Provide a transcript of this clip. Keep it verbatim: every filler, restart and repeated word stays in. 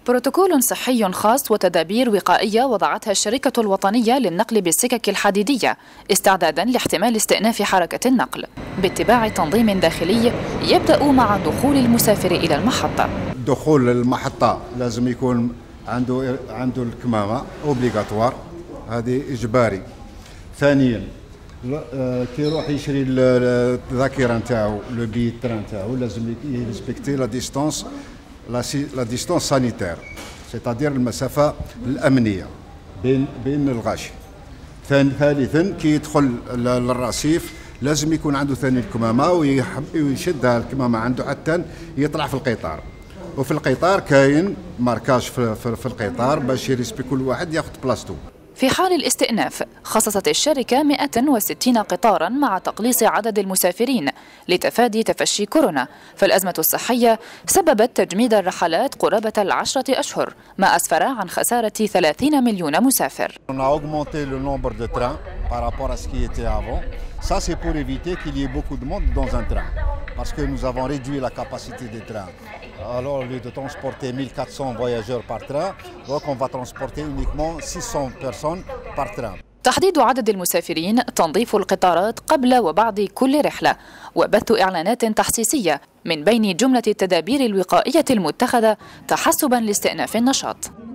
بروتوكول صحي خاص وتدابير وقائية وضعتها الشركة الوطنية للنقل بالسكك الحديدية استعدادا لاحتمال استئناف حركة النقل باتباع تنظيم داخلي يبدأ مع دخول المسافر إلى المحطة. دخول المحطة لازم يكون عنده عنده الكمامة اوبليغاتوار، هذه إجباري. ثانيا كي يروح يشري الذاكرة نتاعو لو بي تران نتاعو لازم يريسبكتي لا ديستونس لا ديستونس سانيتير، سيتادير المسافة الأمنية بين بين الغاشي. ثالثا كي يدخل للرصيف لازم يكون عنده ثاني الكمامة ويشدها الكمامة عنده حتى يطلع في القطار. وفي القطار كاين ماركاج في, في, في القطار باش يريسبي كل واحد ياخذ بلاصتو. في حال الاستئناف خصصت الشركة مئة وستين قطارا مع تقليص عدد المسافرين لتفادي تفشي كورونا، فالأزمة الصحية سببت تجميد الرحلات قرابة العشرة أشهر ما أسفر عن خسارة ثلاثين مليون مسافر. Ça, c'est pour éviter qu'il y ait beaucoup de monde dans un train, parce que nous avons réduit la capacité des trains. Alors, au lieu de transporter mille quatre cents voyageurs par train, donc on va transporter uniquement six cents personnes par train. تحديد عدد المسافرين، تنظيف القطارات قبل وبعد كل رحلة، وبث إعلانات تحسيسية من بين جملة التدابير الوقائية المتخذة تحسبا لاستئناف النشاط.